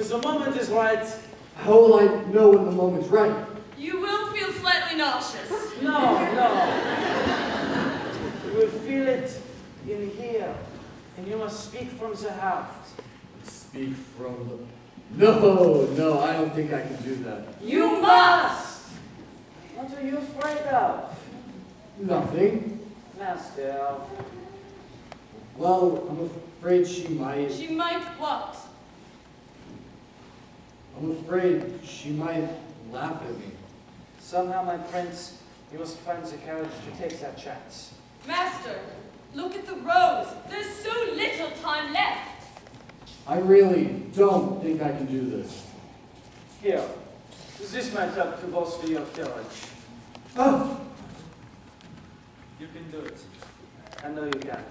Because the moment is right. How will I know when the moment's right? You will feel slightly nauseous. No. You will feel it in here. And you must speak from the heart. Speak from the... No, I don't think I can do that. You must! What are you afraid of? Nothing. Master. Well, I'm afraid she might... She might what? I'm afraid she might laugh at me. Somehow, my prince, you must find the courage to take that chance. Master, look at the rose. There's so little time left. I really don't think I can do this. Here, this might help to bolster your courage. Oh! You can do it. I know you can.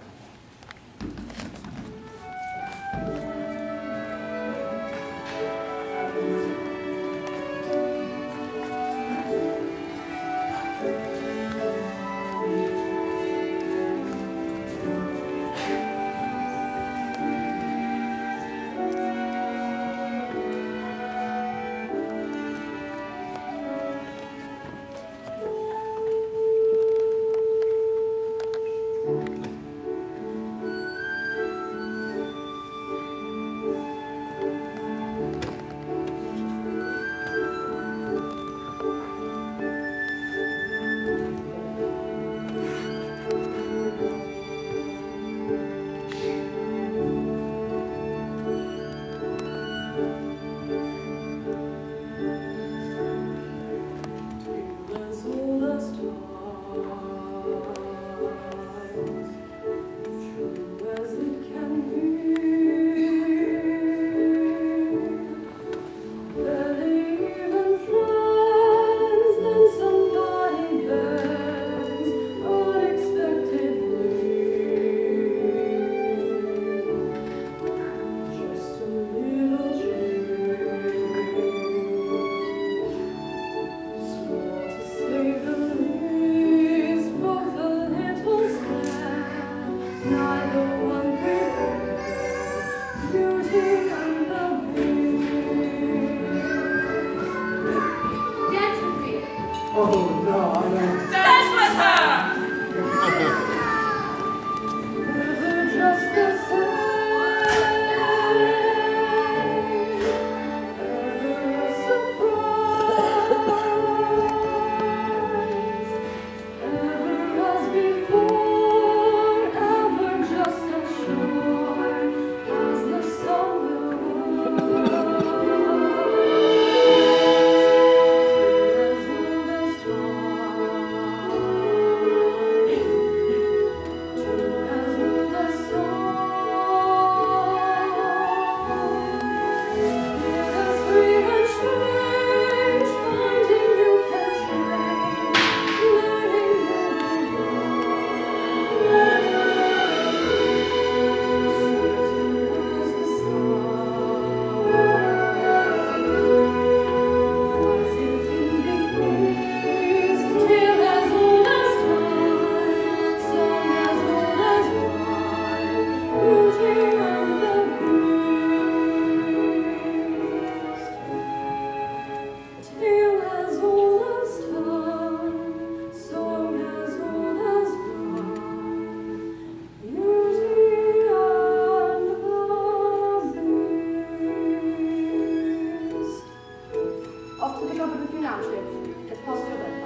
Off to the top of the financials. It's past your bed.